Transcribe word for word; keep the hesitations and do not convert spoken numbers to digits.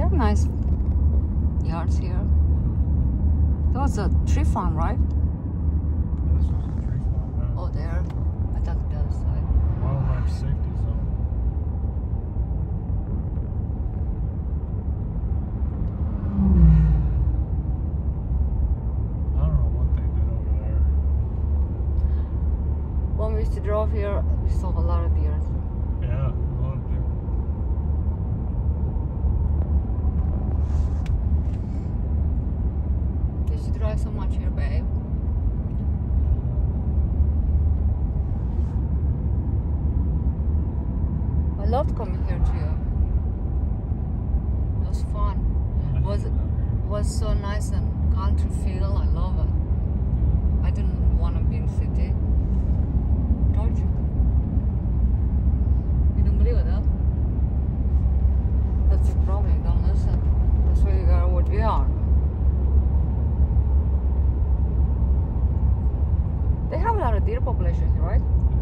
They're nice yards here. That was a tree farm, right? This was a tree farm, yeah. Oh, there. I thought the other side. Wildlife safety zone. I don't know what they did over there. When we used to drive here, we saw a lot of deer. Yeah, a lot of deer. You used to drive so much here, babe. I loved coming here too. It was fun. It was was so nice and country feel. I love it. I didn't want to be in city. Told you. You don't believe it, huh? That's the problem. You don't listen. That's why you are what we are. They have a lot of deer population here, right?